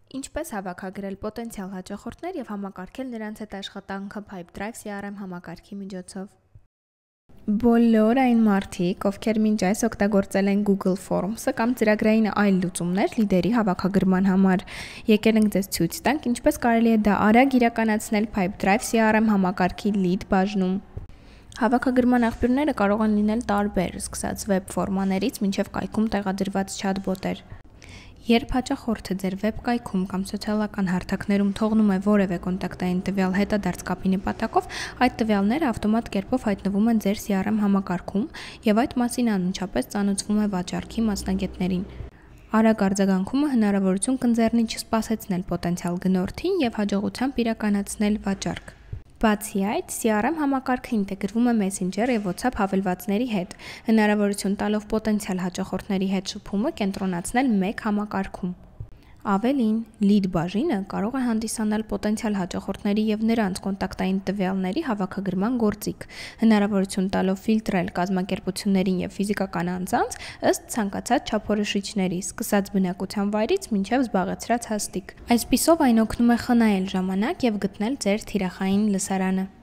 Ինչպես հավաքագրել պոտենցիալ հաճախորդներ եւ համակարգել նրանց հետ աշխատանքը Pipedrive CRM համակարգի միջոցով։ Բոլոր այն մարդիկ, ովքեր մինչ այս օգտագործել են Google Forms-ը կամ ծրագրային այլ լուծումներ լիդերի հավաքագրման համար, եկել ենք ձեզ ցույց տանք, ինչպես կարելի է դա արագ իրականացնել Pipedrive CRM համակարգի lead բաժնում։ Հավաքագրման աղբյուրները կարող են լինել տարբեր, սկսած վեբ ֆորմաներից մինչև կայքում տեղադրված չաթբոտեր։ Երբ հաճախորդը ձեր վեբ կայքում կամ սոցիալական հարթակներում թողնում է որևէ կոնտակտային տվյալ հետադարձ կապի նպատակով, այդ տվյալները ավտոմատ կերպով հայտնվում են ձեր CRM համակարգում եւ այդ մասին անմիջապես ծանոթվում է վաճառքի մասնագետներին։ Արագ արձագանքումը հնարավորություն կընձեռնի չսպասեցնել պոտենցիալ գնորդին եւ հաջողությամբ իրականացնել վաճառք։ Բացի այդ, CRM համակարգը ինտեգրվում է Messenger եւ WhatsApp հավելվածների հետ, հնարավորություն տալով պոտենցիալ հաճախորդների հետ շփումը կենտրոնացնել մեկ համակարգում։ Ավելին, lead բաժինը կարող է հանդիսանալ պոտենցիալ հաճախորդների եւ նրանց կոնտակտային տվյալների հավաքագրման գործիք, հնարավորություն տալով ֆիլտրել կազմակերպություններին եւ ֆիզիկական անձանց ըստ ցանկացած չափորոշիչների, սկսած բնակության վայրից մինչեւ զբաղեցրած հաստիք։ Այսպիսով այն օգնում է խնայել ժամանակ եւ գտնել ձեր թիրախային լսարանը։